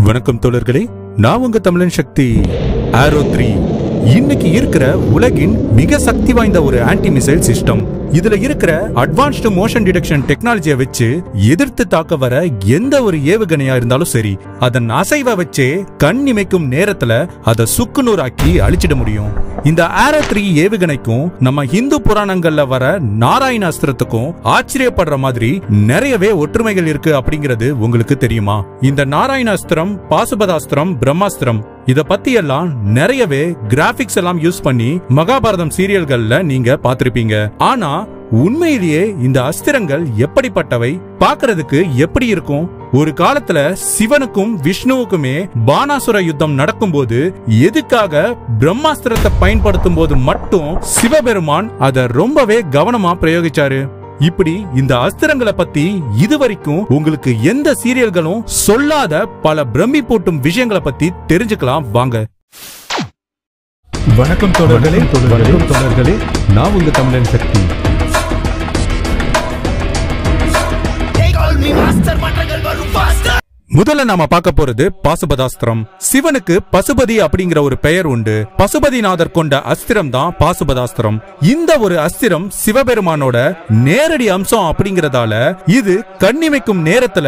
வணக்கம் தோழர்களே, நான் உங்க தமிழன் சக்தி ஆரோ 3. இன்னைக்கு இருக்கிற உலகின் மிக சக்தி வாய்ந்த ஒரு ஆன்டி மிசைல் சிஸ்டம். இதுல இருக்கிற அட்வான்ஸ்டு மோஷன் டிடெக்ஷன் டெக்னாலஜியை வச்சு எதிர்த்து தாக்க வர எந்த ஒரு ஏவுகணையா இருந்தாலும் சரி, அதன் அசைவை வச்சே கண் இமைக்கும் நேரத்துல அதை சுக்குநூறாக்கி அழிச்சிட முடியும். இந்த ஆரோ 3 ஏவுகணைக்கும் நம்ம இந்து புராணங்கள்ல வர நாராயணாஸ்திரத்துக்கும் ஆச்சரியப்படுற மாதிரி நிறையவே ஒற்றுமைகள் இருக்கு அப்படிங்கிறது உங்களுக்கு தெரியுமா? இந்த நாராயணாஸ்திரம், பாசுபதாஸ்திரம், பிரம்மாஸ்திரம் இத பத்தி எல்லாம் நிறையவே கிராபிக்ஸ் எல்லாம் யூஸ் பண்ணி மகாபாரதம் சீரியல்கள்ல நீங்க பாத்திருப்பீங்க. ஆனா உண்மையிலேயே இந்த அஸ்திரங்கள் எப்படிப்பட்டவை, பார்க்கிறதுக்கு எப்படி இருக்கும்? ஒரு காலத்துல சிவனுக்கும் விஷ்ணுவுக்குமே பானாசுர யுத்தம் நடக்கும்போது எதுக்காக பிரம்மாஸ்திரத்தை பயன்படுத்தும் போது மட்டும் சிவபெருமான் அதை ரொம்பவே கவனமா பிரயோகிச்சாரு? இப்படி இந்த அஸ்திரங்களை பத்தி இதுவரைக்கும் உங்களுக்கு எந்த சீரியல்களும் சொல்லாத பல பிரம்மி போட்டும் விஷயங்களை பத்தி தெரிஞ்சுக்கலாம் வாங்க. வணக்கம் தோழர்களே, நான் உங்க தமிழன் சக்தி. முதல்ல நாம பார்க்க போறது பாசுபதாஸ்திரம். சிவனுக்கு பசுபதி அப்படிங்கிற ஒரு பெயர் உண்டு. பசுபதிநாதர் கொண்ட அஸ்திரம் தான் பாசுபதாஸ்திரம். இந்த ஒரு அஸ்திரம் சிவபெருமானோட நேரடி அம்சம் அப்படிங்கறதால இது கண்ணிமைக்கும் நேரத்துல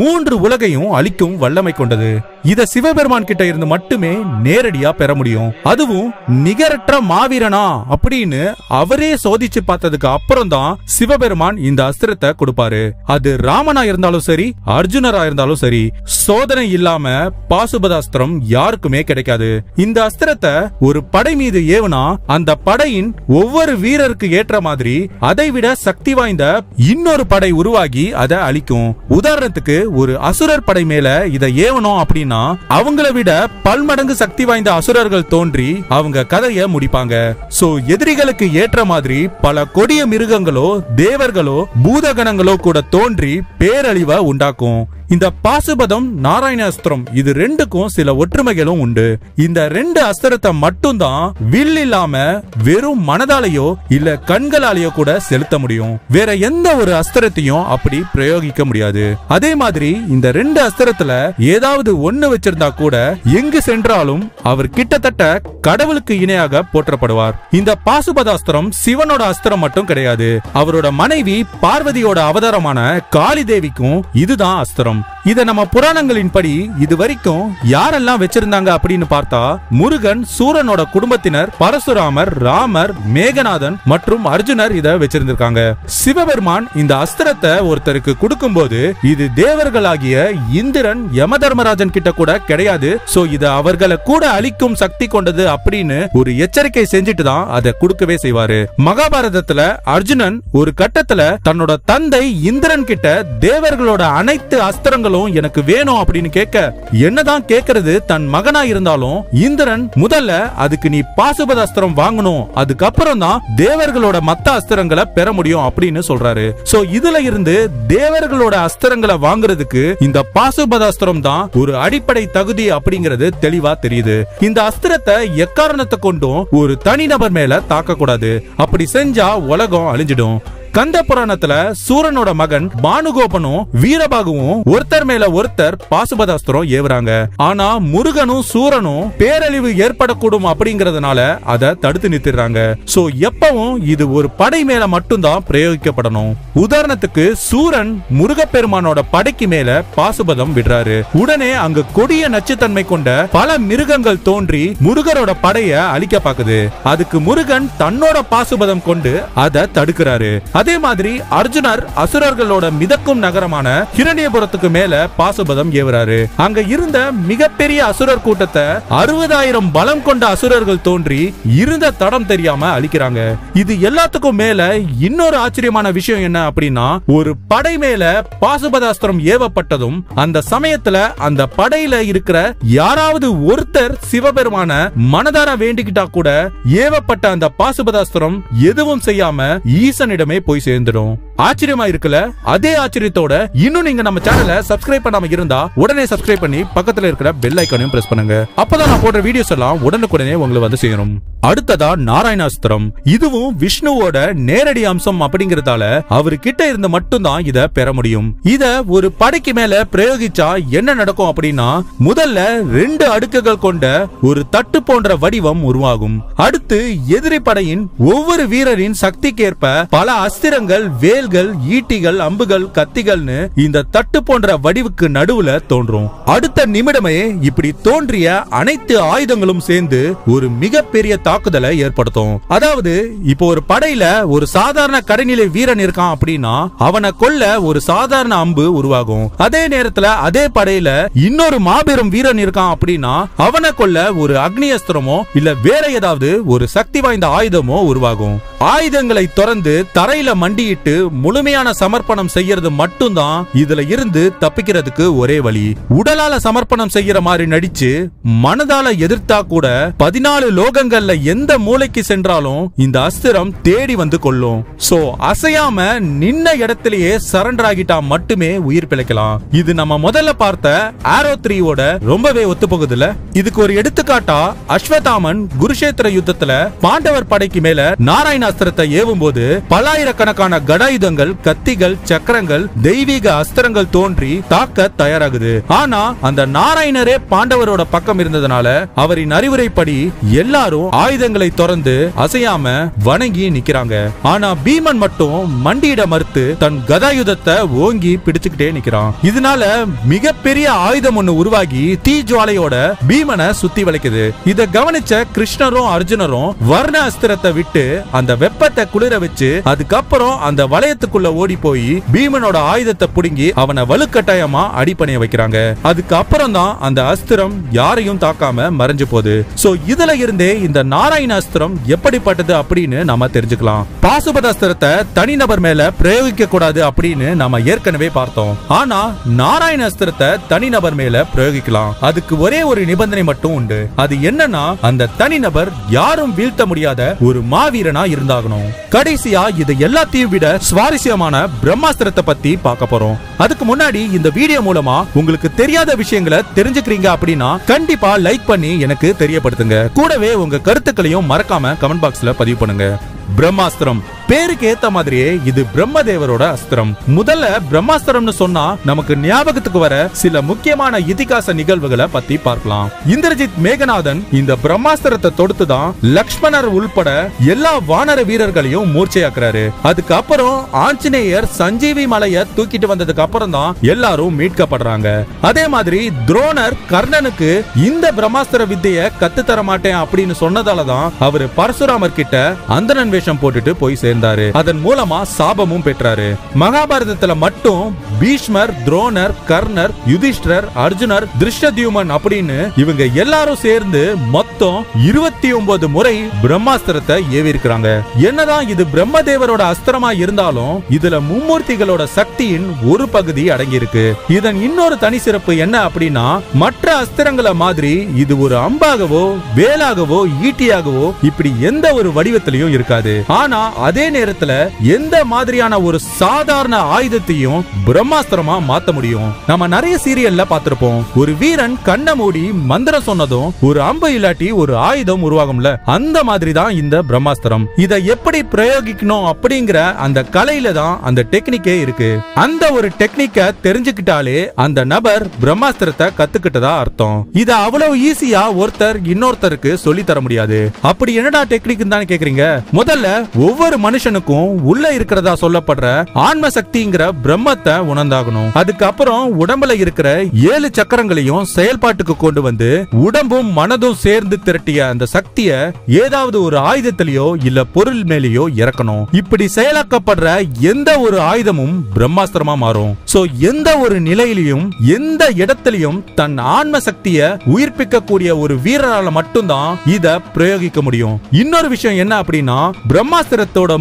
3 உலகையும் அழிக்கும் வல்லமை கொண்டது. இத சிவபெருமான் கிட்ட இருந்து மட்டுமே நேரடியா பெற முடியும். அதுவும் நிகரற்ற மாவீரனா அப்படின்னு அவரே சோதிச்சு பார்த்ததுக்கு அப்புறம் தான் சிவபெருமான் இந்த அஸ்திரத்தை கொடுப்பாரு. அது ராமனா இருந்தாலும் சரி, அர்ஜுனரா இருந்தாலும் சரி, சோதனை இல்லாம பாசுபதாஸ்திரம் யாருக்குமே கிடைக்காது. இந்த அஸ்திரத்தை ஒரு படை மீது ஏவனா அந்த படையின் ஒவ்வொரு வீரருக்கு ஏற்ற மாதிரி அதை விட சக்தி வாய்ந்த இன்னொரு படை உருவாகி அதை அழிக்கும். உதாரணத்துக்கு ஒரு அசுரர் படை மேல இதை ஏவணும் அப்படின்னா அவங்கள விட பல்மடங்கு சக்தி வாய்ந்த அசுரர்கள் தோன்றி அவங்க கதையை முடிப்பாங்க. சோ எதிரிகளுக்கு ஏற்ற மாதிரி பல கொடிய மிருகங்களோ தேவர்களோ பூதகணங்களோ கூட தோன்றி பேரழிவை உண்டாக்கும். இந்த பாசுபதம், நாராயணாஸ்திரம் இது ரெண்டுக்கும் சில ஒற்றுமைகளும் உண்டு. இந்த 2 அஸ்திரத்தை மட்டும் தான் வில் இல்லாம வெறும் மனதாலேயோ இல்ல கண்களாலேயோ கூட செலுத்த முடியும். வேற எந்த ஒரு அஸ்திரத்தையும் அப்படி பிரயோகிக்க முடியாது. அதே மாதிரி இந்த 2 அஸ்திரத்துல ஏதாவது ஒண்ணு வச்சிருந்தா கூட எங்கு சென்றாலும் அவர் கிட்டத்தட்ட கடவுளுக்கு இணையாக போற்றப்படுவார். இந்த பாசுபதாஸ்திரம் சிவனோட அஸ்திரம் மட்டும் கிடையாது. அவரோட மனைவி பார்வதியோட அவதாரமான காளி தேவிக்கும் இதுதான் அஸ்திரம். இத நம்ம புராணங்களின் படி இது வரைக்கும் யாரெல்லாம் வச்சிருந்தாங்க அப்படின்னு பார்த்தா முருகன், சூரனோட குடும்பத்தினர், பரசுராமர், ராமர், மேகநாதன் மற்றும் அர்ஜுனர் இத வச்சிருந்திருக்காங்க. சிவபெருமான் இந்த அஸ்திரத்தை ஒருத்தருக்கு கொடுக்கும்போது இது தேவர்களாகிய இந்திரன், யமதர்மராஜன் கிட்ட கூட கிடையாது. சோ இது அவர்களை கூட அழிக்கும் சக்தி கொண்டது அப்படின்னு ஒரு எச்சரிக்கை செஞ்சுட்டு தான் அதை கொடுக்கவே செய்வாரு. மகாபாரதத்துல அர்ஜுனன் ஒரு கட்டத்துல தன்னோட தந்தை இந்திரன் கிட்ட தேவர்களோட அனைத்து அஸ்திரங்களும் எனக்கு வேணும் அப்படின்னு கேட்க, என்னதான் கேட்கறது தன் மகனா இருந்தாலும் இந்திரன் முதல்ல அதுக்கு நீ பாசுபதாஸ்திரம் வாங்கணும், அதுக்கப்புறம் தான் தேவர்களோட மத்த அஸ்திரங்களை பெற முடியும் அப்படின்னு சொல்றாரு. சோ இதுல இருந்து தேவர்களோட அஸ்திரங்களை வாங்குறதுக்கு இந்த பாசுபதாஸ்திரம் தான் ஒரு அடிப்படை தகுதி அப்படிங்கிறது தெளிவா தெரியுது. இந்த அஸ்திரத்தை எக்காரணத்தை கொண்டும் ஒரு தனிநபர் மேல தாக்க கூடாது. அப்படி செஞ்சா உலகம் அழிஞ்சிடும். கந்த புராணத்துல சூரனோட மகன் பானுகோபனும் வீரபாகுவும் ஒருத்தர் மேல ஒருத்தர் பாசுபதாஸ்திரம் ஏவுறாங்க. ஆனா முருகனும் சூரனும் பேரழிவு ஏற்படக்கூடும் அப்படிங்கறதுனால அதை தடுத்து நிறுத்திடுறாங்க. சோ எப்பவும் இது ஒரு படை மேல மட்டும்தான் பிரயோகிக்கப்படணும். உதாரணத்துக்கு சூரன் முருகப்பெருமானோட படைக்கு மேல பாசுபதம் விடுறாரு. உடனே அங்க கொடிய நச்சுத்தன்மை கொண்ட பல மிருகங்கள் தோன்றி முருகரோட படைய அழிக்க பாக்குது. அதுக்கு முருகன் தன்னோட பாசுபதம் கொண்டு அதை தடுக்கிறாரு. அதே மாதிரி அர்ஜுனர் அசுரர்களோட மிதக்கும் நகரமான ஹிரண்யபுரத்துக்கு மேல பாசுபதம் ஏவுறாரு. அங்க இருந்த மிகப்பெரிய அசுரர் கூட்டத்தை 60,000 பலம் கொண்ட அசுரர்கள் தோன்றி இருந்த தடம் தெரியாம அழிக்கிறாங்க. இது எல்லாத்துக்கும் மேல இன்னொரு ஆச்சரியமான விஷயம் என்ன அப்படின்னா, ஒரு படை மேல பாசுபதாஸ்திரம் ஏவப்பட்டதும் அந்த சமயத்துல அந்த படையில இருக்கிற யாராவது ஒருத்தர் சிவபெருமான மனதார வேண்டிக்கிட்டா கூட ஏவப்பட்ட அந்த பாசுபதாஸ்திரம் எதுவும் செய்யாம ஈசனிடமே போய் சேர்ந்துடும். ஆச்சரியமா இருக்குல்ல? அதே ஆச்சரியத்தோட இன்னும் நீங்க நம்ம சேனலை சப்ஸ்கிரைப் பண்ணாம இருந்தா உடனே சப்ஸ்கிரைப் பண்ணி பக்கத்துல இருக்கிற பெல் ஐகானையும் பிரஸ் பண்ணுங்க. அப்பதான் நான் போடுற வீடியோஸ் எல்லாம் உடனுக்குடனே உங்களுக்கு வந்து சேரும். அடுத்ததா நாராயணாஸ்திரம். இதுவும் விஷ்ணுவோட நேரடி அம்சம் அப்படிங்கறதால அவர்கிட்ட இருந்து மட்டும்தான் இத பெற முடியும். இத ஒரு படைக்கு மேல பிரயோகிச்சா என்ன நடக்கும் அப்படின்னா, முதல்ல 2 அடுக்குகள் கொண்ட ஒரு தட்டு போன்ற வடிவம் உருவாகும். அடுத்து எதிரி படையின் ஒவ்வொரு வீரரின் சக்திக்கேற்ப பல அஸ்திரங்கள், வேல்கள், ஈட்டிகள், அம்புகள், கத்திகள்னு இந்த தட்டு போன்ற வடிவுக்கு நடுவுல தோன்றும். அடுத்த நிமிடமே இப்படி தோன்றிய அனைத்து ஆயுதங்களும் சேர்ந்து ஒரு மிகப்பெரிய தாக்குதலை ஏற்படுத்தும். அதாவது இப்போ ஒரு படையில ஒரு சாதாரண கடைநிலை வீரன் இருக்கான் அப்படின்னா அவனை கொல்ல ஒரு சாதாரண அம்பு உருவாகும். அதே நேரத்துல அதே படையில இன்னொரு மாபெரும் வீரன் இருக்கான் அப்படின்னா அவனை கொல்ல ஒரு அக்னி அஸ்திரமோ இல்ல வேற ஏதாவது ஒரு சக்தி வாய்ந்த ஆயுதமோ உருவாகும். ஆயுதங்களை திறந்து தரையில மண்டியிட்டு முழுமையான சமர்ப்பணம் செய்யறது மட்டும்தான் இதுல இருந்து தப்பிக்கிறதுக்கு ஒரே வழி. உடலால சமர்ப்பணம் செய்யற மாதிரி நடிச்சு மனதால எதிர்த்தா கூட 14 லோகங்கள்ல எந்த மூளைக்கு சென்றாலும் இந்த அஸ்திரம் தேடி வந்து கொள்ளும். சோ அசையாம நின்ன இடத்திலேயே சரண்டர் ஆகிட்டா மட்டுமே உயிர் பிழைக்கலாம். இது நம்ம முதல்ல பார்த்த ஆரோ 3 ரொம்பவே ஒத்து போகுதுல. இதுக்கு ஒரு எடுத்துக்காட்டா அஸ்வத்தாமன் குருஷேத்திர யுத்தத்துல பாண்டவர் படைக்கு மேல நாராயணாஸ்திரத்தை ஏவும் போது பல்லாயிரக்கணக்கான கடாயுதங்கள், கத்திகள், சக்கரங்கள், தெய்வீக அஸ்திரங்கள் தோன்றி தாக்க தயாராகுது. ஆனா அந்த நாராயணரே பாண்டவரோட பக்கம் இருந்ததுனால அவரின் அறிவுரைப்படி எல்லாரும் ஆயுதங்களை திறந்து அசையாம வணங்கி நிக்கிறாங்க. ஆனா பீமன் மட்டும் மண்டியிட மறுத்து தன் கதாயுதத்தை ஓங்கி பிடிச்சுக்கிட்டே நிக்கிறான். இதனால மிகப்பெரிய ஆயுதம் ஒண்ணு உருவாகி தீ ஜுவாலையோட பீமனை சுத்தி வளைக்குது. இத கவனிச்ச கிருஷ்ணரும் அர்ஜுனரும் வர்ண அஸ்திரத்தை விட்டு அந்த வெப்பத்தை குளிர வச்சு அதுக்கப்புறம் அந்த வளையத்துக்குள்ள ஓடி போய் பீமனோட ஆயுதத்தை புடுங்கி அவனை வலுக்கட்டாயமா அடிப்பணைய வைக்கிறாங்க. அதுக்கப்புறம் தான் அந்த அஸ்திரம் யாரையும் தாக்காம மறைஞ்சு போகுது. சோ இதுல இருந்தே இந்த நாராயணாஸ்திரம் எப்படிப்பட்டது அப்படின்னு நாம தெரிஞ்சுக்கலாம். பாசுபதாஸ்திரத்தை தனிநபர் மேல பிரயோகிக்க கூடாது அப்படின்னு நாம ஏற்கனவே பார்த்தோம். ஆனா நாராயணாஸ்திரத்தை தனிநபர் மேல பிரயோகிக்கலாம். அதுக்கு ஒரே ஒரு நிபந்தனை மட்டும் உண்டு. அது என்னன்னா அந்த தனிநபர் யாரும் வீழ்த்த முடியாத ஒரு மாவீரனா இருந்தாகணும். கடைசியா இது எல்லாத்தையும் விட சுவாரஸ்யமான பிரம்மாஸ்திரத்தை பத்தி பார்க்க போறோம். அதுக்கு முன்னாடி இந்த வீடியோ மூலமா உங்களுக்கு தெரியாத விஷயங்களை தெரிஞ்சுக்கிறீங்க அப்படின்னா கண்டிப்பா லைக் பண்ணி எனக்கு தெரியப்படுத்துங்க. கூடவே உங்க கருத்துக்களையும் மறக்காம கமெண்ட் பாக்ஸ்ல பதிவு பண்ணுங்க. பிரம்மாஸ்திரம் பேருக்கு ஏத்த மாதிரியே இது பிரம்மதேவரோட அஸ்திரம். முதல்ல பிரம்மாஸ்திரம்னு சொன்னா நமக்கு ஞாபகத்துக்கு வர சில முக்கியமான இதிகாச நிகழ்வுகளை பத்தி பார்க்கலாம். இந்திரஜித் மேகநாதன் இந்த பிரம்மாஸ்திரத்தை தொடுத்துதான் லக்ஷ்மணர் உள்பட எல்லா வானர வீரர்களையும் மூர்ச்சையாக்குறாரு. அதுக்கப்புறம் ஆஞ்சநேயர் சஞ்சீவி மலைய தூக்கிட்டு வந்ததுக்கு அப்புறம் தான் எல்லாரும் மீட்கப்படுறாங்க. அதே மாதிரி துரோணர் கர்ணனுக்கு இந்த பிரம்மாஸ்திர வித்தைய கத்து தர மாட்டேன் அப்படின்னு சொன்னதாலதான் அவரு பரசுராமர் கிட்ட அந்தணன் வேஷம் போட்டுட்டு போய் சேர்ந்தாரு. அதன் மூலமா சாபமும் பெற்றாரு. மகாபாரதத்துல மட்டும் பீஷ்மர், துரோணர், கர்ணர், யுதிஷ்டர், அர்ஜுனர், திருஷ்டத்யுமன் அப்படின்னு இவங்க எல்லாரும் சேர்ந்து மொத்தம் 29 முறை பிரம்மாஸ்திரத்தை ஏவி இருக்காங்க. என்னதான் இது பிரம்மதேவரோட அஸ்திரமா இருந்தாலும் இதுல மும்மூர்த்திகளோட சக்தியின் ஒரு பகுதி அடங்கி இருக்கு. இதன் இன்னொரு தனி சிறப்பு என்ன அப்படின்னா மற்ற அஸ்திரங்களை மாதிரி இது ஒரு அம்பாகவோ வேலாகவோ ஈட்டியாகவோ இப்படி எந்த ஒரு வடிவத்திலையும் இருக்காது. ஆனா அதே நேரத்துல எந்த மாதிரியான ஒரு சாதாரண ஆயுதத்தையும் பிரம்மாஸ்திரமா மாத்த முடியும். நம்ம நிறைய சீரியல்ல பார்த்திருப்போம். ஒரு வீரன் கண்ண மூடி மந்திரம் சொன்னதும் ஒரு அம்பு இல்லாட்டி ஒரு ஆயுதம் உருவாகும்ல, அந்த மாதிரி தான் இந்த பிரம்மாஸ்திரம். இதை எப்படி பிரயோகிக்கணும் அப்படிங்கிற அந்த கலையில தான் அந்த டெக்னிக்கே இருக்கு. அந்த ஒரு டெக்னிக்கை தெரிஞ்சுக்கிட்டாலே அந்த நபர் பிரம்மாஸ்திரத்தை கத்துக்கிட்டதா அர்த்தம். இத அவ்வளவு ஈஸியா ஒருத்தர் இன்னொருத்தருக்கு சொல்லி தர முடியாது. அப்படி என்னடா டெக்னிக் தான் கேக்குறீங்க? முதல்ல ஒவ்வொரு மனுஷனுக்கும் உள்ள இருக்கிறதா சொல்லப்படுற ஆன்ம சக்திங்கிற பிரம்மத்தை உணர்ந்தாகணும். அதுக்கப்புறம் உடம்புல இருக்கிற 7 சக்கரங்களையும் செயல்பாட்டுக்கு கொண்டு வந்து உடம்பும் மனதும் சேர்ந்து திரட்டிய அந்த சக்திய ஏதாவது ஒரு ஆயுதத்திலேயோ இல்ல பொருள் மேலேயோ இறக்கணும். இப்படி செயலாக்கப்படுற எந்த ஒரு ஆயுதமும் பிரம்மாஸ்திரமா மாறும். சோ எந்த ஒரு நிலையிலையும் எந்த இடத்திலையும் தன் ஆன்ம சக்திய உயிர்ப்பிக்க கூடிய ஒரு வீரரால மட்டும்தான் இத பிரயோகிக்க முடியும். இன்னொரு விஷயம் என்ன அப்படின்னா பிரம்மாஸ்திரத்தோட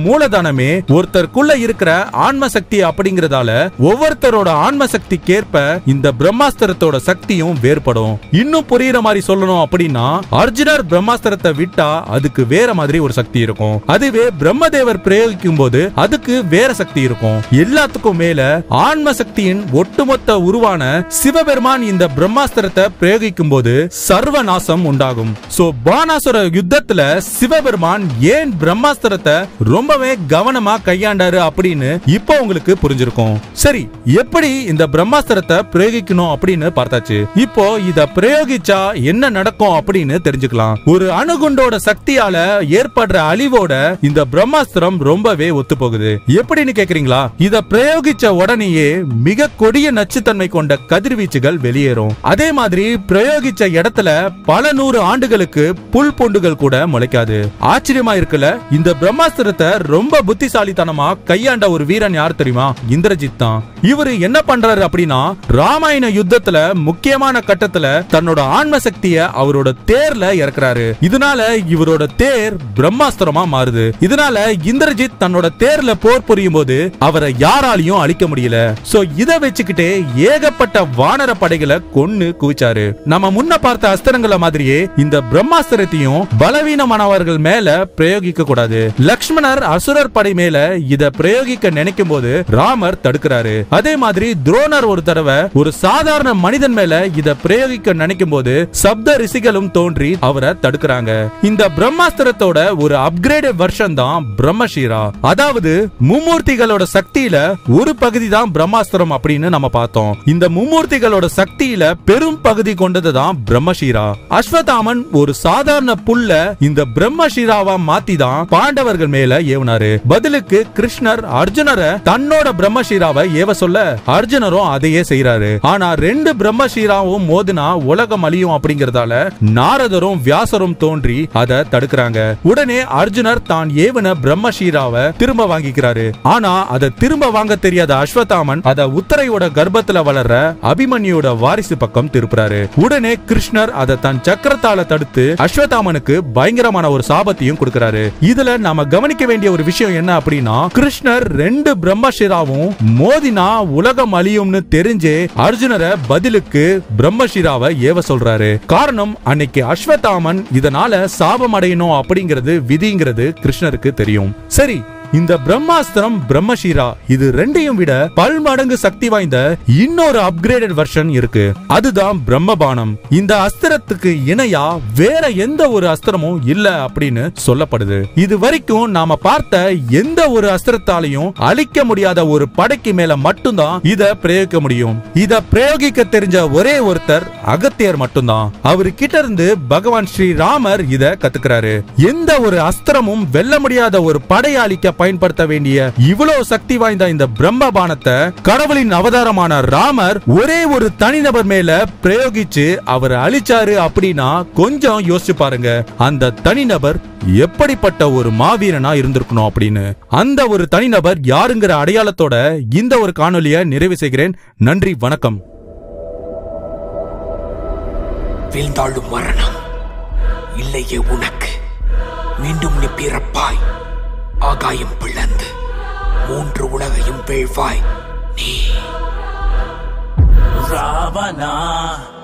மூலதனமே ஒருத்தருக்குள்ள இருக்கிற ஆன்ம சக்தி அப்படிங்கறதால ஒவ்வொருத்தரோட ஆன்ம சக்திக்கேற்ப இந்த பிரம்மாஸ்திரத்தோட சக்தியும் வேறுபடும். இன்னும் புரியுற மாதிரி சொல்லணும் அப்படின்னா, அர்ஜுனர் பிரம்மாஸ்திரத்தை விட்டா அதுக்கு வேற மாதிரி ஒரு சக்தி இருக்கும். அதுவே பிரம்மதேவர் பிரயோகிக்கும் போது அதுக்கு வேற சக்தி இருக்கும். எல்லாத்துக்கும் மேல ஆன்ம சக்தியின் ஒட்டுமொத்த உருவான சிவபெருமான் இந்த பிரம்மாஸ்திரத்தை பிரயோகிக்கும் போது சர்வநாசம் உண்டாகும். சோ பானாசுர யுத்தத்துல சிவபெருமான் ஏன் பிரம்மாஸ்திரத்தை ரொம்பவே கவனமா கையாண்டாரு அப்படின்னு இப்போ உங்களுக்கு புரிஞ்சிருக்கும். சரி, எப்படி இந்த பிரம்மாஸ்திரத்தை பிரயோகிக்கணும் அப்படின்னு பார்த்தாச்சு. இப்போ இத பிரயோகிச்சா என்ன நடக்கும் அப்படின்னு தெரிஞ்சுக்கலாம். ஒரு அணுகுண்டோட சக்தியால ஏற்படுற அழிவோட இந்த பிரம்மாஸ்திரம் ரொம்பவே ஒத்து போகுது. எப்படின்னு கேக்குறீங்களா? இத பிரயோகிச்ச உடனேயே மிக கொடிய நச்சுத்தன்மை கொண்ட கதிர்வீச்சுகள் வெளியேறும். அதே மாதிரி பிரயோகிச்ச இடத்துல பல நூறு ஆண்டுகளுக்கு புல் பூண்டுகள் கூட முளைக்காது. ஆச்சரியமா இருக்குல்ல? இந்த பிரம்மாஸ்திரத்தை ரொம்ப புத்திசாலித்தனமா கையாண்ட ஒரு வீரன் யார் தெரியுமா? இந்திரஜித் தான். இவரு என்ன பண்றாரு அப்படின்னா, ராமாயண யுத்தத்துல முக்கியமான கட்டத்துல தன்னோட ஆன்ம சக்திய அவரோட தேர்ல இறக்குறாரு. இதனால இவரோட தேர் பிரம்மாஸ்திரமா மாறுது. இதனால இந்திரஜித் தன்னோட தேர்ல போர் புரியும் போது அவரை யாராலையும் அழிக்க முடியல. சோ இத வச்சுக்கிட்டே ஏகப்பட்ட வானர படைகளை கொன்னு குவிச்சாரு. நம்ம முன்ன பார்த்த அஸ்திரங்கள மாதிரியே இந்த பிரம்மாஸ்திரத்தையும் பலவீனமானவர்கள் மேல பிரயோகிக்க கூடாது. லக்ஷ்மணர் அசுரர் படை மேல இத பிரயோகிக்க நினைக்கும் போது ராமர் தடுக்கிறாரு. அதே மாதிரி துரோணர் ஒரு தடவை ஒரு சாதாரண மனிதன் மேல இத பிரயோகிக்க நினைக்கும் போது சப்த ரிஷிகளும் தோன்றி அவரை தடுக்கிறாங்க. இந்த பிரம்மாஸ்திரத்தோட ஒரு அப்கிரேடட் வெர்ஷன் தான் பிரம்மஷீரா. அதாவது மும்மூர்த்திகளோட சக்தியில ஒரு பகுதி தான் பிரம்மாஸ்திரம் அப்படின்னு நம்ம பார்த்தோம். இந்த மும்மூர்த்திகளோட சக்தியில பெரும் பகுதி கொண்டதுதான் பிரம்மஷீரா. அஸ்வத்தாமன் ஒரு சாதாரண புல்ல இந்த பிரம்மஷீராவா மாத்தி தான் பாண்டவர்கள் மேல ஏவனாரு. பதிலுக்கு கிருஷ்ணர் அர்ஜுனரை தன்னோட பிரம்மஷீராவை ஏவ சொல்ல அர்ஜுனரும் அதையே செய்யறாரு. ஆனா ரெண்டு பிரம்மஷீராவும் மோதினா உலகம் அழியும் அப்படிங்கறதால நாரதரும் வியாசரும் தோன்றி அதை தடுக்கிறாங்க. உடனே அர்ஜுனர் தான் ஏவன பிரம்மஷீராவை திரும்ப வாங்கிக்கிறாரு. ஆனா அதை திரும்ப வாங்க தெரியாத அஸ்வத்தாமன் அதை உத்தரையோட கர்ப்பத்துல வளர்ற அபிமன்யோட வாரிசு பக்கம் திருப்புறாரு. உடனே கிருஷ்ணர் அதை தன் சக்கரத்தால தடுத்து அஸ்வத்தாமனுக்கு பயங்கரமான ஒரு சாபத்தையும் கொடுக்கிறாரு. இதுல நாம கவனிக்க வேண்டிய ஒரு விஷயம் என்ன அப்படின்னா, கிருஷ்ணர் ரெண்டு பிரம்மஷீராவும் மோதினா உலகம் அழியும்னு தெரிஞ்சே அர்ஜுனரை பதிலுக்கு பிரம்மஷீராவை ஏவ சொல்றாரு. காரணம், அன்னைக்கு அஸ்வத்தாமன் இதனால சாபம் அடையணும் அப்படிங்கிறது விதிங்கிறது கிருஷ்ணருக்கு தெரியும். சரி, இந்த பிரம்மாஸ்திரம் பிரம்மஷீரா இது ரெண்டையும் விட பல்மடங்கு சக்தி வாய்ந்த இன்னொரு அப்கிரேடட் வெர்ஷன் இருக்கு. அதுதான் பிரம்மபானம். இந்த அஸ்திரத்துக்கு இணையா வேற எந்த ஒரு அஸ்திரமும் இல்ல அப்படின்னு சொல்லப்படுது. இது வரைக்கும் நாம பார்த்த எந்த ஒரு அஸ்திரத்தாலையும் அழிக்க முடியாத ஒரு படைக்கு மேல மட்டும்தான் இத பிரயோகிக்க முடியும். இத பிரயோகிக்க தெரிஞ்ச ஒரே ஒருத்தர் அகத்தியர் மட்டும்தான். அவரு கிட்ட இருந்து பகவான் ஸ்ரீ ராமர் இத கத்துக்கிறாரு. எந்த ஒரு அஸ்திரமும் வெல்ல முடியாத ஒரு படையை அழிக்க பயன்படுத்த வேண்டிய இவ்வளவு சக்தி வாய்ந்த இந்த பிரம்மபானத்தை கடவுளின் அவதாரமான ராமர் ஒரே ஒரு தனிநபர் மேல பிரயோகிச்சு அவர் அழிச்சாரு அப்படின்னா கொஞ்சம் யோசிச்சு பாருங்க, அந்த தனிநபர் எப்படிப்பட்ட ஒரு மாவீரனா இருந்திருக்கணும் அப்படின்னு. அந்த ஒரு தனிநபர் யாருங்கிற அடையாளத்தோட இந்த ஒரு காணொலியை நிறைவு செய்கிறேன். நன்றி, வணக்கம். வீழ்ந்தாலும் மரணம் இல்லையே உனக்கு, மீண்டும் நீ பிறப்பாய், ஆகாயம் பிளந்து மூன்று உலகையும் வீழ்வாய் நீ. ராவணா